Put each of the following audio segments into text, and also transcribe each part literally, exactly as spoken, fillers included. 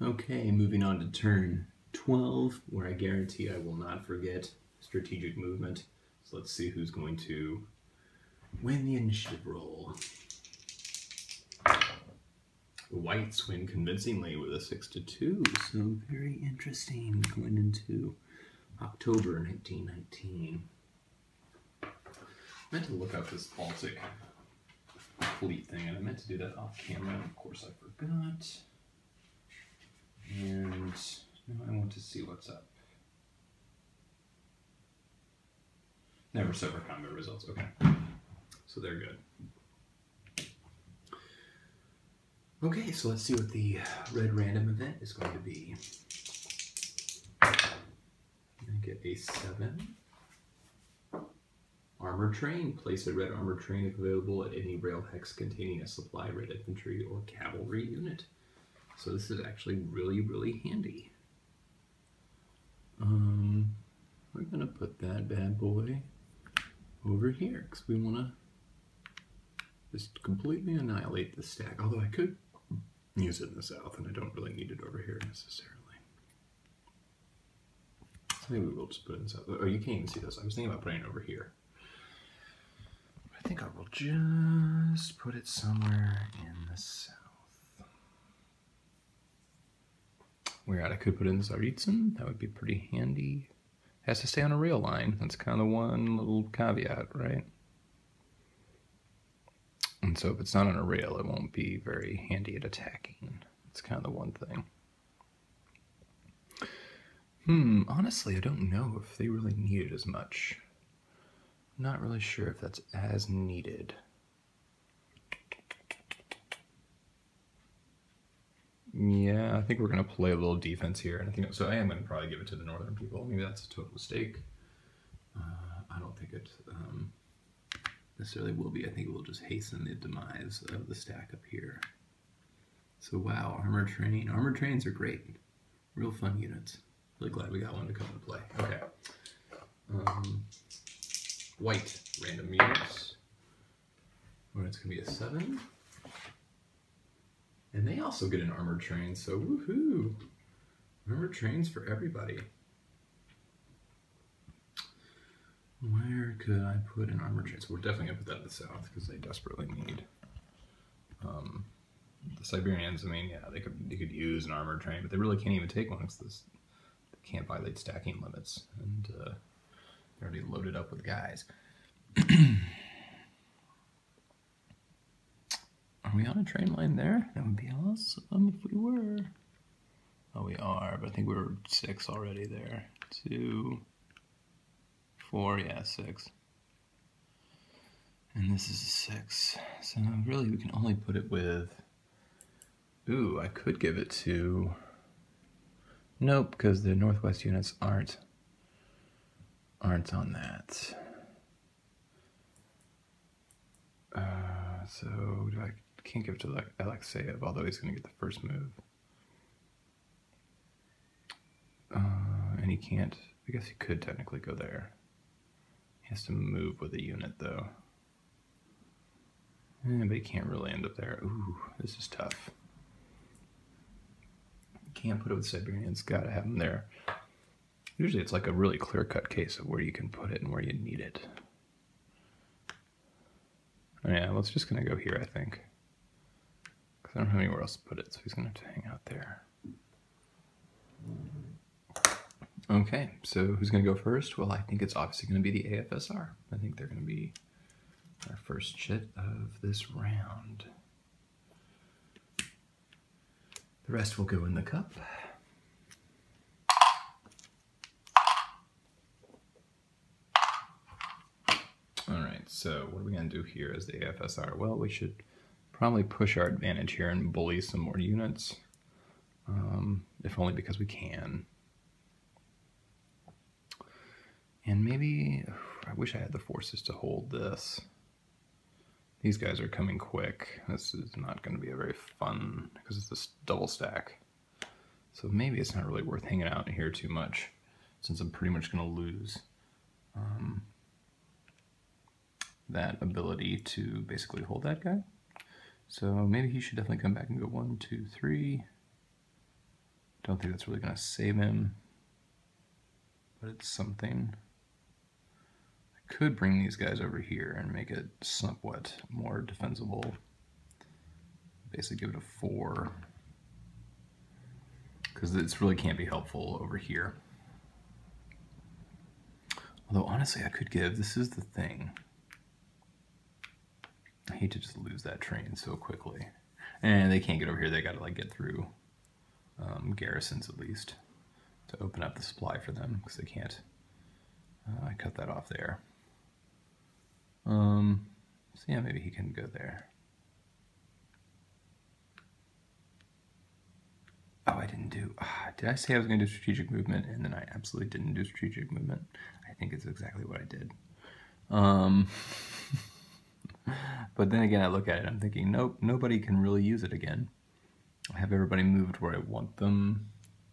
Okay, moving on to turn twelve, where I guarantee I will not forget strategic movement. So let's see who's going to win the initiative roll. The Whites win convincingly with a six to two, so very interesting going into October nineteen nineteen. I meant to look up this Baltic fleet thing, and I meant to do that off camera, and of course I forgot. And now I want to see what's up. Never sever combat results. Okay, so they're good. Okay, so let's see what the red random event is going to be. I'm going to get a seven. Armored train. Place a red armored train if available at any rail hex containing a supply red infantry or cavalry unit. So this is actually really, really handy. Um, we're going to put that bad boy over here because we want to just completely annihilate the stack. Although I could use it in the south, and I don't really need it over here necessarily. So maybe we'll just put it in the south. Oh, you can't even see this. I was thinking about putting it over here. I think I will just put it somewhere in the south. Where I could put in Tsaritsyn, that would be pretty handy. Has to stay on a rail line. That's kind of the one little caveat, right? And so if it's not on a rail, it won't be very handy at attacking. It's kind of the one thing. Hmm, honestly, I don't know if they really need it as much. I'm not really sure if that's as needed. Yeah, I think we're going to play a little defense here. And I think so. I am going to probably give it to the northern people. Maybe that's a total mistake. Uh, I don't think it um, necessarily will be. I think it will just hasten the demise of the stack up here. So wow, armored train. Armored trains are great. Real fun units. Really glad we got one to come into play. Okay. Um, white random units. Well, it's going to be a seven. And they also get an armored train, so woohoo! Armored trains for everybody. Where could I put an armored train? So we're definitely going to put that in the south, because they desperately need. Um, the Siberians, I mean, yeah, they could they could use an armored train, but they really can't even take one, because this, they can't violate stacking limits, and uh, they're already loaded up with guys. Are we on a train line there? That would be awesome if we were. Oh, we are, but I think we were six already there. Two, four, yeah, six. And this is a six. So really we can only put it with, ooh, I could give it to, nope, because the Northwest units aren't, aren't on that. Uh, so do I, can't give it to like Alexeyev, although he's going to get the first move. Uh, and he can't, I guess he could technically go there. He has to move with a unit though. Eh, but he can't really end up there. Ooh, this is tough. Can't put it with Siberians, gotta have him there. Usually it's like a really clear-cut case of where you can put it and where you need it. Oh, yeah, well, it's just gonna go here, I think. I don't have anywhere else to put it, so he's going to have to hang out there. Okay, so who's going to go first? Well, I think it's obviously going to be the A F S R. I think they're going to be our first chit of this round. The rest will go in the cup. All right, so what are we going to do here as the A F S R? Well, we should probably push our advantage here and bully some more units, um, if only because we can. And maybe, I wish I had the forces to hold this. These guys are coming quick. This is not going to be a very fun, because it's this double stack. So maybe it's not really worth hanging out in here too much, since I'm pretty much going to lose um, that ability to basically hold that guy. So maybe he should definitely come back and go one, two, three. Don't think that's really going to save him, but it's something. I could bring these guys over here and make it somewhat more defensible. Basically give it a four, because this really can't be helpful over here. Although honestly I could give, this is the thing. I hate to just lose that train so quickly. And they can't get over here, they gotta like get through um, garrisons at least to open up the supply for them, because they can't. Uh, I cut that off there. Um, so yeah, maybe he can go there. Oh, I didn't do, ah, did I say I was going to do strategic movement and then I absolutely didn't do strategic movement? I think it's exactly what I did. Um, but then again, I look at it, I'm thinking, nope, nobody can really use it again. I have everybody moved where I want them.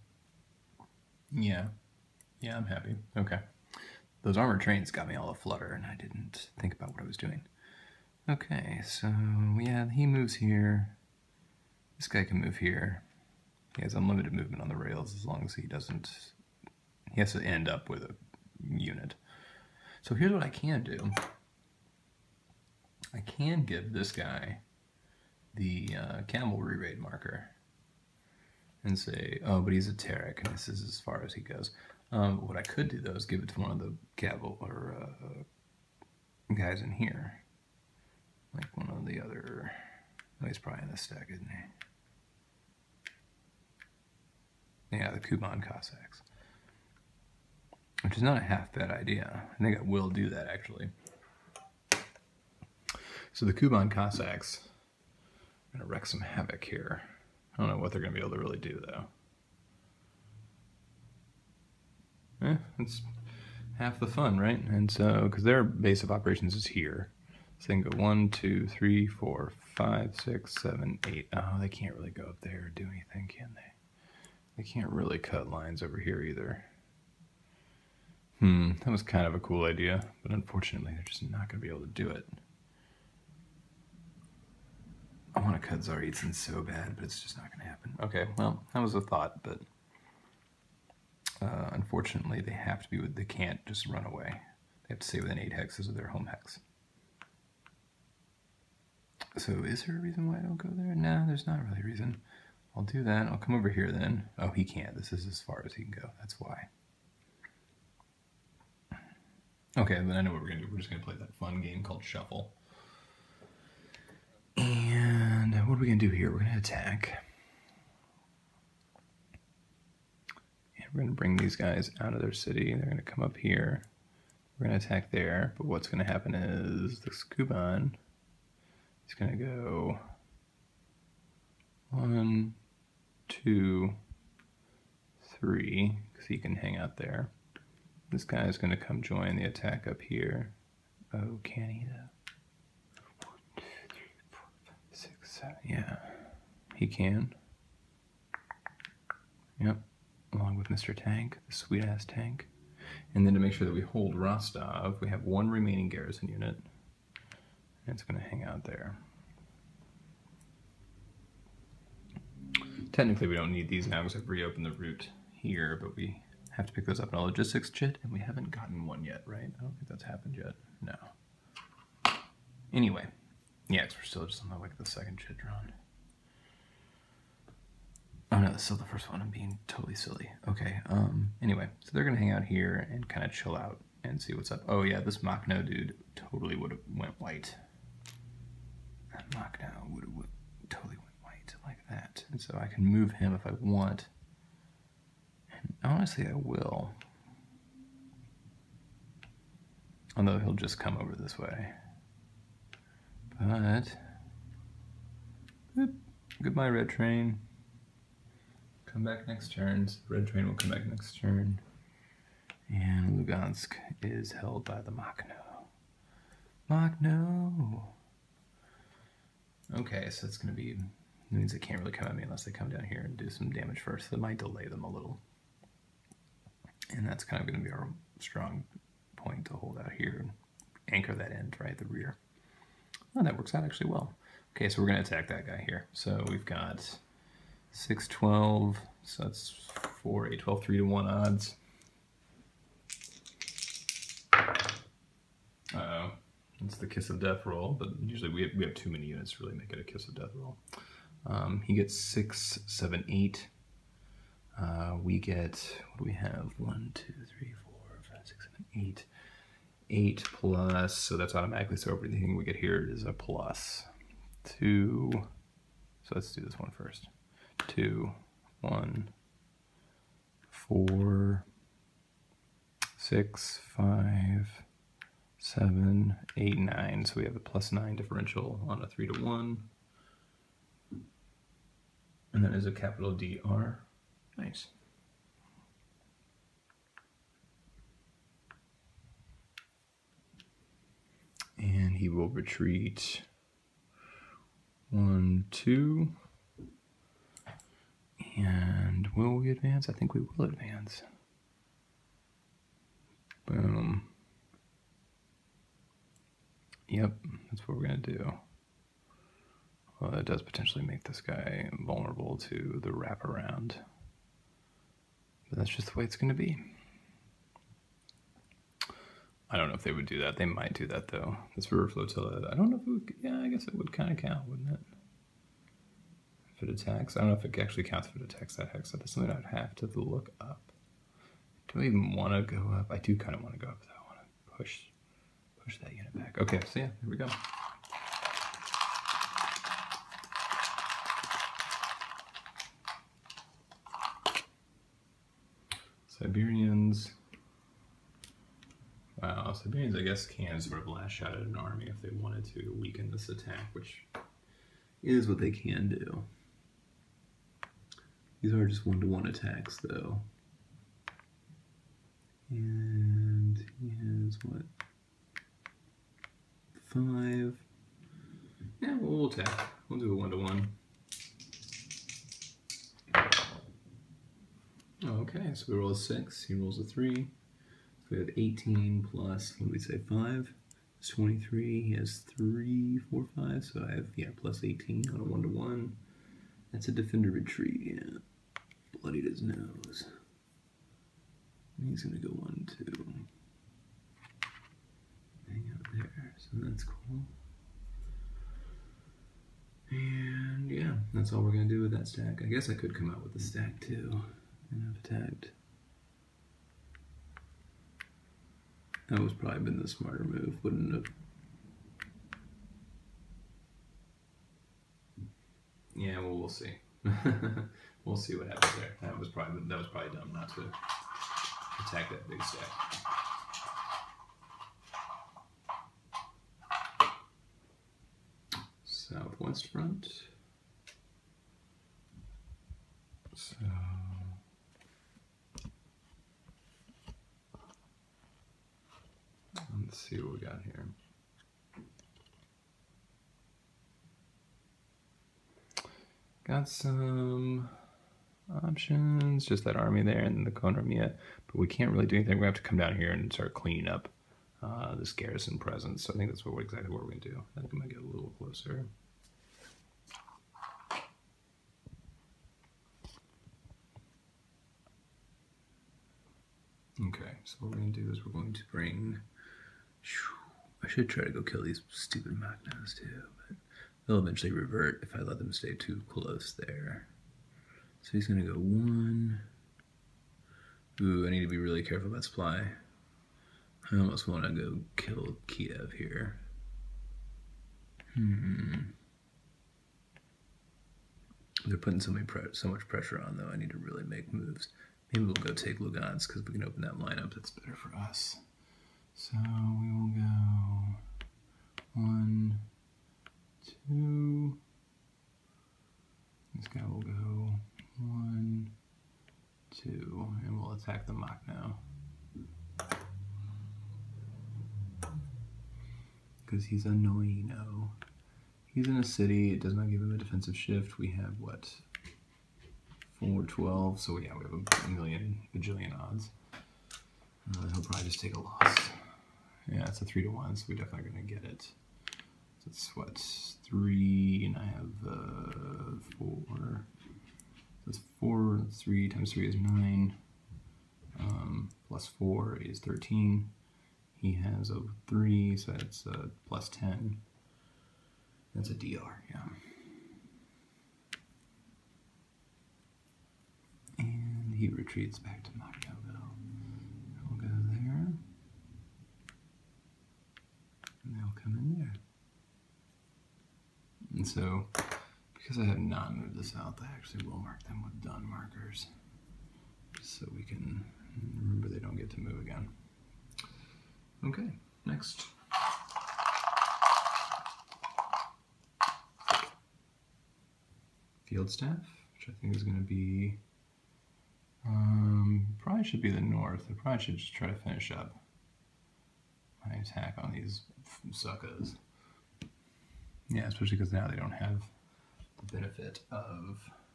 Yeah, yeah, I'm happy. Okay. Those armored trains got me all aflutter and I didn't think about what I was doing. Okay, so yeah, he moves here. This guy can move here. He has unlimited movement on the rails as long as he doesn't, he has to end up with a unit. So here's what I can do. I can give this guy the uh, cavalry raid marker and say, oh, but he's a Terek and this is as far as he goes. Um, what I could do though is give it to one of the caval or uh, guys in here. Like one of the other, oh, he's probably in this stack, isn't he? Yeah, the Kuban Cossacks. Which is not a half bad idea. I think I will do that, actually. So the Kuban Cossacks are going to wreak some havoc here. I don't know what they're going to be able to really do, though. Eh, it's half the fun, right? And so, because their base of operations is here. So they can go one, two, three, four, five, six, seven, eight. Oh, they can't really go up there or do anything, can they? They can't really cut lines over here either. Hmm, that was kind of a cool idea, but unfortunately they're just not going to be able to do it. I want to cut Tsaritsyn so bad, but it's just not going to happen. Okay, well, that was a thought, but uh, unfortunately they have to be with, they can't just run away. They have to stay within eight hexes of their home hex. So is there a reason why I don't go there? No, there's not really a reason. I'll do that. I'll come over here then. Oh, he can't. This is as far as he can go. That's why. Okay, then I know what we're going to do. We're just going to play that fun game called Shuffle. And what are we going to do here? We're going to attack. And we're going to bring these guys out of their city. They're going to come up here. We're going to attack there. But what's going to happen is this Kuban is going to go one, two, three, because he can hang out there. This guy is going to come join the attack up here. Oh, can he though? One, two, three, four, five, six, seven. Yeah, he can. Yep, along with Mister Tank, the sweet-ass tank. And then to make sure that we hold Rostov, we have one remaining garrison unit. And it's going to hang out there. Technically, we don't need these now because I've reopened the route here, but we have to pick those up in a logistics chit, and we haven't gotten one yet, right? I don't think that's happened yet. No. Anyway, yeah, because we're still just on the, like the second chit drawn. Oh no, that's still the first one. I'm being totally silly. Okay. Um. Anyway, so they're gonna hang out here and kind of chill out and see what's up. Oh yeah, this Machno dude totally would have went white. That Machno would have totally went white like that, and so I can move him if I want. And honestly, I will. Although he'll just come over this way. But whoop, goodbye, red train. Come back next turn. So the red train will come back next turn. And Lugansk is held by the Machno. Machno. Okay, so that's going to be, it means they can't really come at me unless they come down here and do some damage first. So that might delay them a little. And that's kind of going to be our strong point to hold out here and anchor that end, right, the rear. Oh, that works out actually well. Okay, so we're going to attack that guy here. So we've got six, twelve, So that's for a twelve three to one odds. Uh-oh. It's the Kiss of Death roll, but usually we have, we have too many units to really make it a Kiss of Death roll. Um, he gets six, seven, eight. Uh, we get, what do we have? One, two, three, four, five, six, seven, eight. Eight plus, so that's automatically, so everything we get here is a plus. Two, so let's do this one first. Two, one, four, six, five, seven, eight, nine. So we have a plus nine differential on a three to one. And that is a capital D R. Nice. And he will retreat one, two. And will we advance? I think we will advance. Boom. Yep, that's what we're going to do. Well, that does potentially make this guy vulnerable to the wraparound. But that's just the way it's going to be. I don't know if they would do that. They might do that, though. This river flotilla, I don't know if it would, yeah, I guess it would kind of count, wouldn't it? If it attacks. I don't know if it actually counts if it attacks that hex. That's something I'd have to look up. Do I even want to go up? I do kind of want to go up, though. I want to push, push that unit back. Okay, so yeah, here we go. Siberians. Wow, Siberians, I guess, can sort of lash out at an army if they wanted to weaken this attack, which is what they can do. These are just one-to-one attacks, though. And he has, what, five? Yeah, we'll attack. We'll do a one-to-one. Okay, so we roll a six, he rolls a three. So we have eighteen plus, what do we say, five? It's twenty-three, he has three, four, five, so I have, yeah, plus eighteen on a one-to-one. That's a defender retreat, yeah. Bloodied his nose. And he's gonna go one, two. Hang out there, so that's cool. And yeah, that's all we're gonna do with that stack. I guess I could come out with the stack too. And I've attacked. That was probably been the smarter move, wouldn't it? Yeah, well, we'll see. We'll see what happens there. That was probably that was probably dumb not to attack that big stack. Southwest front. So. Let's see what we got here. Got some options, just that army there and the Konramia, but we can't really do anything. We're going to have to come down here and start cleaning up uh, this garrison presence. So I think that's what we're, exactly what we're going to do. I think I'm going to get a little closer. Okay, so what we're going to do is we're going to bring... I should try to go kill these stupid Machnas too, but they'll eventually revert if I let them stay too close there. So he's going to go one. Ooh, I need to be really careful about supply. I almost want to go kill Kiev here. Hmm. They're putting so, many pre so much pressure on, though. I need to really make moves. Maybe we'll go take Lugansk because we can open that lineup. That's better for us. So we will go one, two. This guy will go one, two, and we'll attack the Mach now. Because he's annoying. No. He's in a city. It does not give him a defensive shift. We have what? four, twelve. So yeah, we have a million, bajillion odds. Uh, he'll probably just take a loss. Yeah, it's a three to one, so we're definitely going to get it. So it's what, three, and I have uh, four. that's four, three times three is nine, um, plus four is thirteen. He has a three, so that's uh, plus ten. That's a D R, yeah. And he retreats back to Marioville. We'll go there. And they'll come in there. And so, because I have not moved this out, I actually will mark them with done markers. Just so we can remember they don't get to move again. Okay, next. Field staff, which I think is going to be, um, probably should be the north. I probably should just try to finish up my attack on these suckers. Yeah, especially because now they don't have the benefit of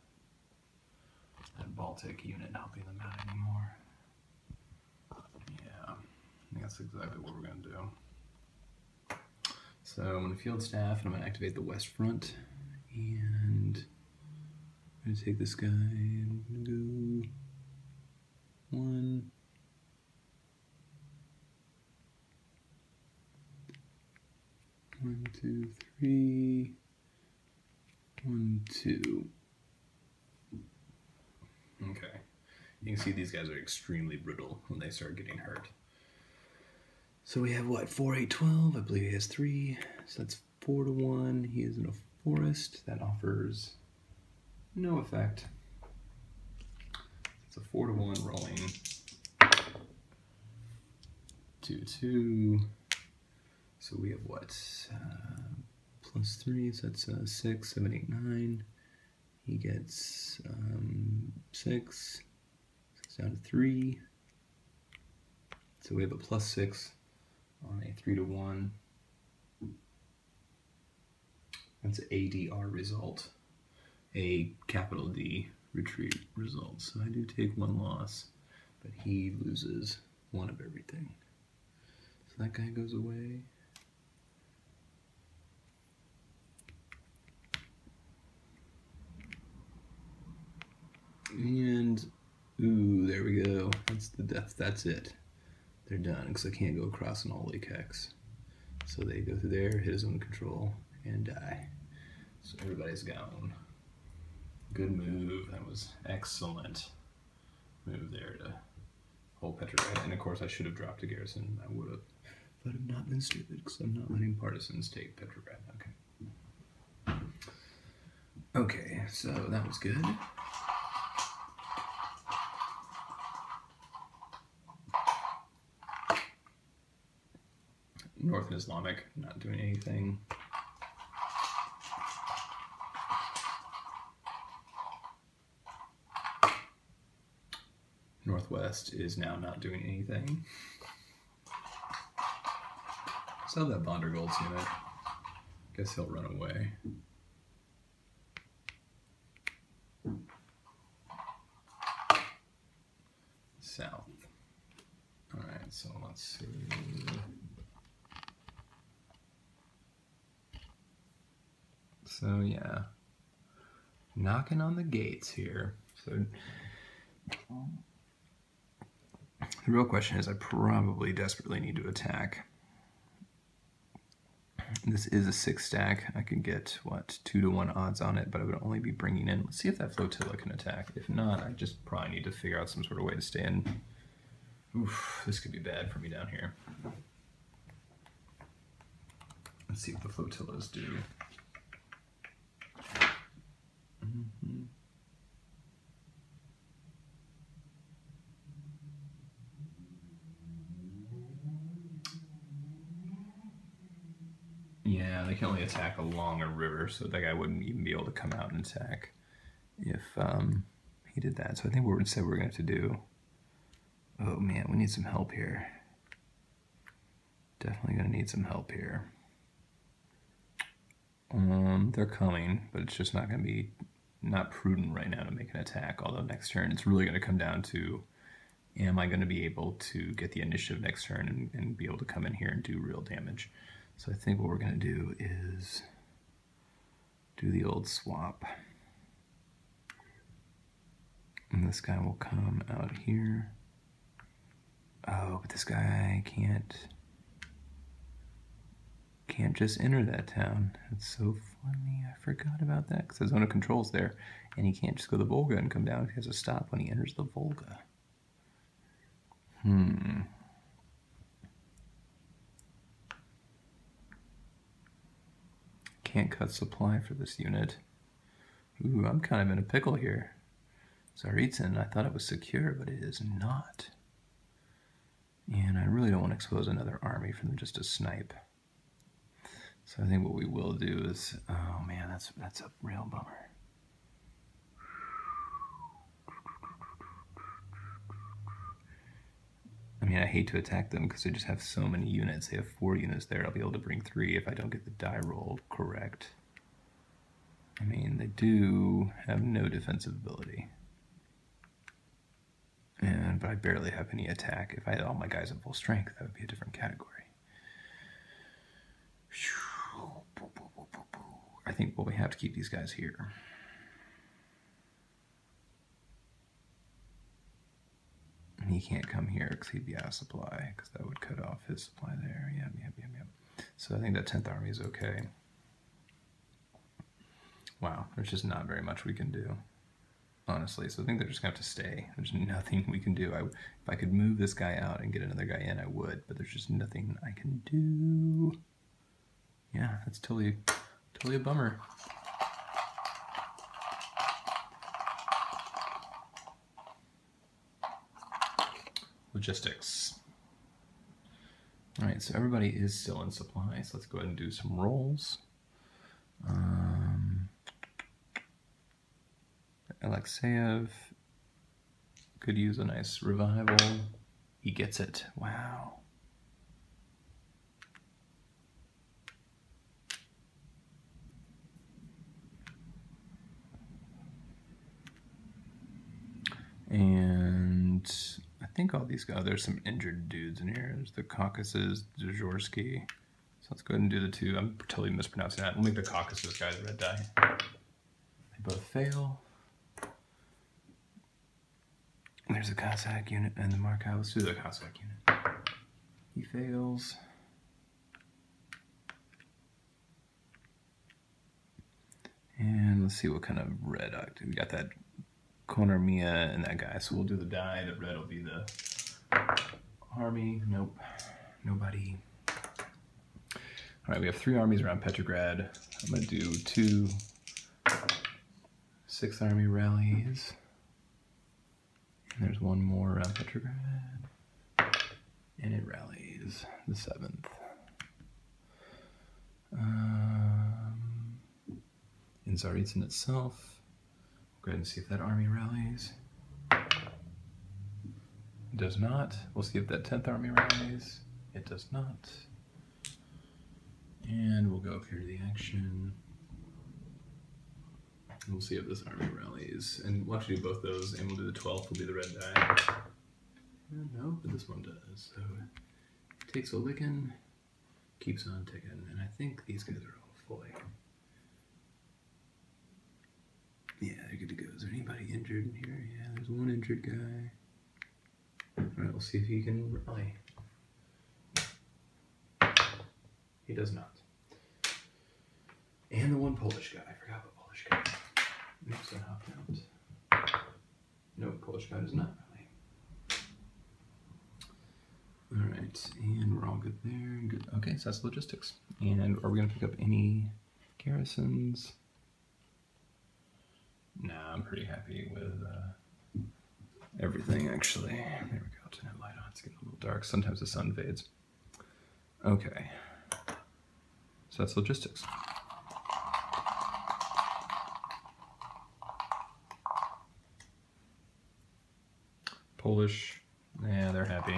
that Baltic unit helping them out anymore. Yeah, I think that's exactly what we're going to do. So I'm going to field staff and I'm going to activate the west front. And I'm going to take this guy and I'm going to go one. One, two, three. One, two. Okay. You can see these guys are extremely brittle when they start getting hurt. So we have what? four, eight, twelve. I believe he has three. So that's four to one. He is in a forest. That offers no effect. It's a four to one rolling. Two, two. So we have what? Uh, plus three, so that's uh, six, seven, eight, nine. He gets um, six, six down to three. So we have a plus six on a three to one. That's an A D R result, a capital D retreat result. So I do take one loss, but he loses one of everything. So that guy goes away. And, ooh, there we go. That's the death. That's it. They're done, because I can't go across an all lake hex. So they go through there, hit his own control, and die. So everybody's gone. Good move. That was excellent move there to hold Petrograd. And of course, I should have dropped a garrison. I would have. But I've not been stupid, because I'm not letting partisans take Petrograd. Okay. Okay, so that was good. North and Islamic, not doing anything. Northwest is now not doing anything. Sell that Vondergold's unit. Guess he'll run away. South. Alright, so let's see. So yeah, knocking on the gates here. So the real question is, I probably desperately need to attack. This is a six stack. I could get, what, two to one odds on it, but I would only be bringing in. Let's see if that flotilla can attack. If not, I just probably need to figure out some sort of way to stay in. Oof, this could be bad for me down here. Let's see what the flotillas do. Mm-hmm. Yeah, they can only attack along a river, so that guy wouldn't even be able to come out and attack if um, he did that. So I think what instead we're going to have to do... Oh man, we need some help here. Definitely going to need some help here. Um, they're coming, but it's just not going to be not prudent right now to make an attack, although next turn it's really going to come down to, am I going to be able to get the initiative next turn and, and be able to come in here and do real damage. So I think what we're going to do is do the old swap. And this guy will come out here. Oh, but this guy can't can't just enter that town. It's so funny. I forgot about that because the zone of control's there, and he can't just go to the Volga and come down. He has to stop when he enters the Volga. Hmm. Can't cut supply for this unit. Ooh, I'm kind of in a pickle here. Tsaritsyn, I thought it was secure, but it is not. And I really don't want to expose another army for them just to snipe. So I think what we will do is, oh man, that's that's a real bummer. I mean, I hate to attack them because they just have so many units. They have four units there. I'll be able to bring three if I don't get the die roll correct. I mean, they do have no defensive ability. And, but I barely have any attack. If I had all my guys at full strength, that would be a different category. I think, well, we have to keep these guys here. And he can't come here because he'd be out of supply, because that would cut off his supply there. Yep, yep, yep, yep. So I think that tenth Army is okay. Wow, there's just not very much we can do, honestly. So I think they're just going to have to stay. There's nothing we can do. I, if I could move this guy out and get another guy in, I would, but there's just nothing I can do. Yeah, that's totally, totally a bummer. Logistics. All right, so everybody is still in supply, so let's go ahead and do some rolls. Um, Alexeyev could use a nice revival. He gets it. Wow. And I think all these guys, there's some injured dudes in here. There's the Caucasus, Dvorsky. So let's go ahead and do the two. I'm totally mispronouncing that. We'll make the Caucasus guys red die. They both fail. There's the Cossack unit and the Markov. Let's do the Cossack unit. He fails. And let's see what kind of red I do. We got that Konarmia and that guy, so we'll do the die. The red will be the army. Nope, nobody. All right, we have three armies around Petrograd. I'm gonna do two sixth Army rallies. And there's one more around Petrograd, and it rallies the seventh. Um, in Tsaritsyn itself. Go ahead and see if that army rallies. It does not. We'll see if that tenth Army rallies. It does not. And we'll go up here to the action. We'll see if this army rallies. And we'll actually do both those, and we'll do the twelfth, will be the red die. And no, but this one does. So it takes a licking, keeps on ticking. And I think these guys are all fully. Yeah, they're good to go. Is there anybody injured in here? Yeah, there's one injured guy. All right, we'll see if he can rally. He does not. And the one Polish guy. I forgot what Polish guy. Next one hopped out. No, Polish guy does not rally. All right, and we're all good there. Good. Okay, so that's logistics. And are we going to pick up any garrisons? Nah, I'm pretty happy with uh, everything, actually. There we go, to no light on. It's getting a little dark. Sometimes the sun fades. Okay. So that's logistics. Polish, yeah, they're happy.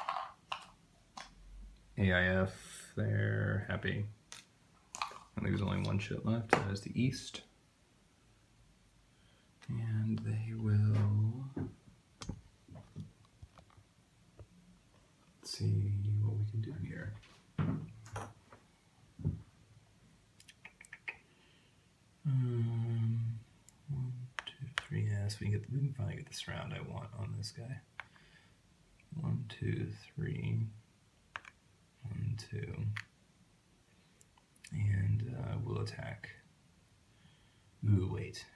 A I F, they're happy. I think there's only one shit left. That is the East. And they will, let's see what we can do here. Um, one, two, three, yeah, yes, we can, get, we can finally get this round I want on this guy. One, two, three. One, two. And uh, we'll attack. Ooh, wait.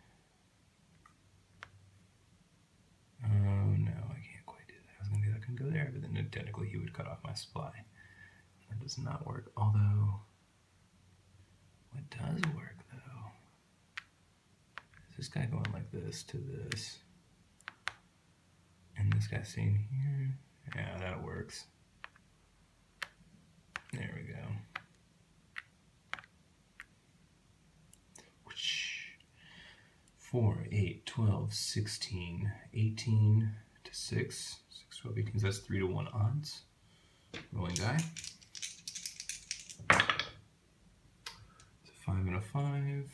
Oh, no, I can't quite do that. I was going to be like, I can go there, but then technically he would cut off my supply. That does not work. Although, what does work, though, is this guy going like this to this. And this guy staying here. Yeah, that works. There we go. four, eight, twelve, sixteen, eighteen to six. six, twelve, eighteen, that's three to one odds. Rolling die. It's a five and a five.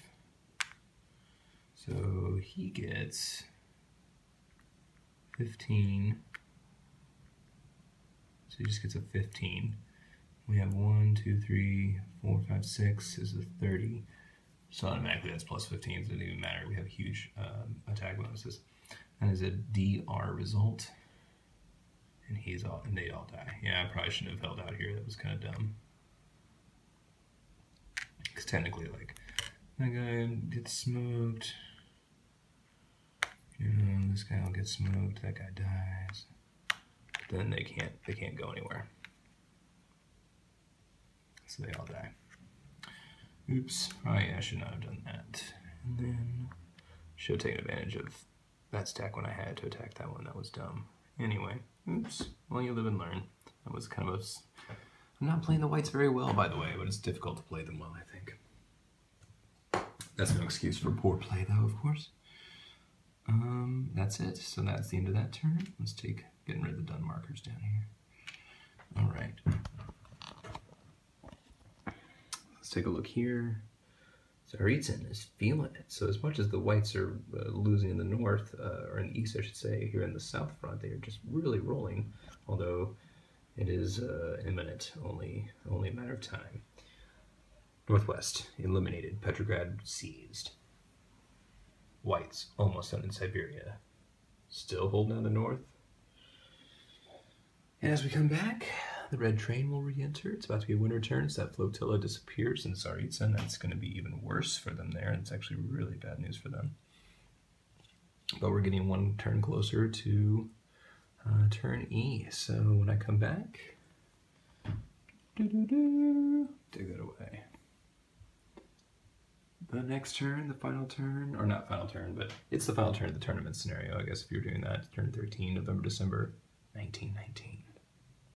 So he gets fifteen. So he just gets a fifteen. We have one, two, three, four, five, six is a thirty. So automatically that's plus fifteen, so it doesn't even matter. We have huge um, attack bonuses. That is a D R result. And he's all, and they all die. Yeah, I probably shouldn't have held out here. That was kind of dumb. Because technically, like, that guy gets smoked. You know, this guy will get smoked. That guy dies. Then they can't. They can't go anywhere. So they all die. Oops. Oh yeah, I should not have done that. And then should have taken advantage of that stack when I had to attack that one. That was dumb. Anyway, oops. Well, you live and learn. That was kind of a... I'm not playing the whites very well, by the way, but it's difficult to play them well, I think. That's no excuse for poor play, though, of course. Um, that's it. So that's the end of that turn. Let's take... Getting rid of the done markers down here. All right. Let's take a look here. Tsaritsyn is feeling it. So as much as the whites are uh, losing in the north, uh, or in the east, I should say, here in the south front, they are just really rolling. Although it is uh, imminent, only only a matter of time. Northwest eliminated, Petrograd seized. Whites almost done in Siberia. Still holding down the north. And as we come back, the red train will re-enter. It's about to be a winter turn, so that flotilla disappears in Tsaritsyn. That's going to be even worse for them there. It's actually really bad news for them. But we're getting one turn closer to uh, turn E. So when I come back, doo-doo-doo, dig that away. The next turn, the final turn, or not final turn, but it's the final turn of the tournament scenario, I guess, if you're doing that. Turn thirteen, November, December nineteen